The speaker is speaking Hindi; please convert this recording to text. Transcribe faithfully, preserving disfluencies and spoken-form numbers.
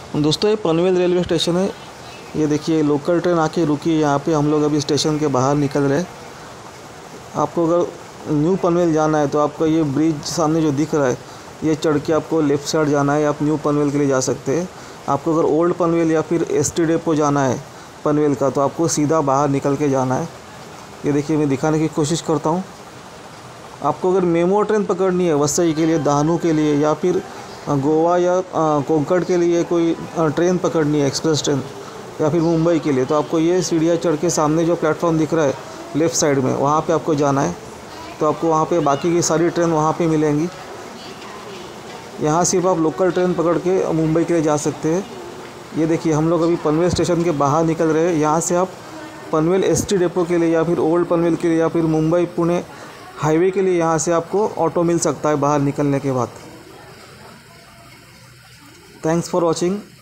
दोस्तों ये पनवेल रेलवे स्टेशन है। ये देखिए लोकल ट्रेन आके रुकी है यहाँ पे। हम लोग अभी स्टेशन के बाहर निकल रहे हैं। आपको अगर न्यू पनवेल जाना है तो आपका ये ब्रिज सामने जो दिख रहा है ये चढ़ के आपको लेफ़्ट साइड जाना है। आप न्यू पनवेल के लिए जा सकते हैं। आपको अगर ओल्ड पनवेल या फिर एस टी डेपो जाना है पनवेल का तो आपको सीधा बाहर निकल के जाना है। ये देखिए मैं दिखाने की कोशिश करता हूँ। आपको अगर मेमो ट्रेन पकड़नी है वसई के लिए, दहानू के लिए या फिर गोवा या कोंकण के लिए कोई ट्रेन पकड़नी है, एक्सप्रेस ट्रेन, या फिर मुंबई के लिए, तो आपको ये सीढ़ियाँ चढ़ के सामने जो प्लेटफॉर्म दिख रहा है लेफ़्ट साइड में वहाँ पे आपको जाना है। तो आपको वहाँ पे बाकी की सारी ट्रेन वहाँ पे मिलेंगी। यहाँ सिर्फ आप लोकल ट्रेन पकड़ के मुंबई के लिए जा सकते हैं। ये देखिए हम लोग अभी पनवेल स्टेशन के बाहर निकल रहे हैं। यहाँ से आप पनवेल एस टी डेपो के लिए या फिर ओल्ड पनवेल के लिए या फिर मुंबई पुणे हाईवे के लिए यहाँ से आपको ऑटो मिल सकता है बाहर निकलने के बाद। Thanks for watching.